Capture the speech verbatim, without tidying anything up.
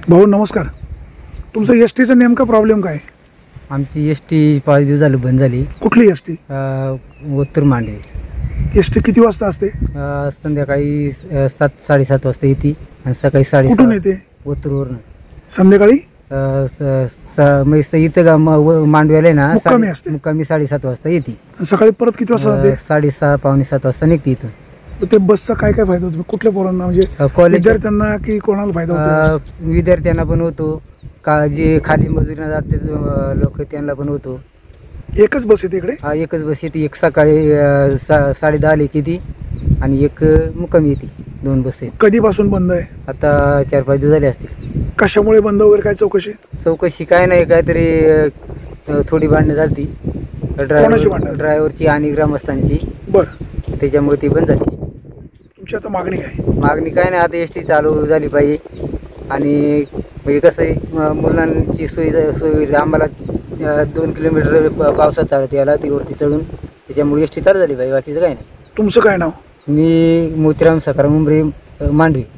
भाऊ नमस्कार. तुमचा एस टीचा नेमका प्रॉब्लेम काय? आमची एस टी पाच दिवस झालं बंद झाली. कुठली एस टी? उत्तर मांडवे. एस टी किती वाजता असते? अ, संध्याकाळी अ, सात साडेसात वाजता येते आणि सकाळी कुठून साडेसात येते? उत्तरवरून. संध्याकाळी अ, स- स- म्हणजे इथं गा म- व- मांडव्याला आहे ना, मुक्कामी साडे- असते. मुक्कामी साडेसात वाजता येते. आणि सकाळी परत किती वाजता अ, जाते? साडेसहा पावणे सात वाजता निघते इथून. तर ते बसचा काय काय फायदा होतो? कुठल्या पोरांना म्हणजे अ, कॉलेज विद्यार्थ्यांना की कोणाला फायदा अ, होतो? विद्यार्थ्यांना पण होतो, का जे खाली मजुरीला जाते लोक त्यांना पण होतो. एकच बस येते इकडे? हा, एकच बस येते. एक सकाळी अ, सा साडे दहाला येते आणि एक अ, मुक्कामी येते. दोन बस आहेत. कधीपासून बंद आहे? आता चार पाच दिवस झाले असतील. कशामुळे बंद वगैरे काय चौकशी? चौकशी काय नाही, काहीतरी अ, थोडी भांडणं झाली कोणाची ड्रायव्हर भांडणं? ड्रायव्हरची आणि ग्रामस्थांची. बरं, त्याच्यामुळे ती बंद झाली. तुमची आता मागणी काय? मागणी काय नाही, आता एस टी चालू झाली पाहिजे. आणि म्हणजे कसं आहे, म- मुलांची सोयी सोयी आम्हाला अ, दोन किलोमीटर प- पावसात चालत यायला ती वरती चढून, त्याच्यामुळे एस टी चालू झाली पाहिजे. बाकीचं काय नाही. तुमचं काय नाव? मी मोतीराम सकाराम उमरे, अ, मांडवी.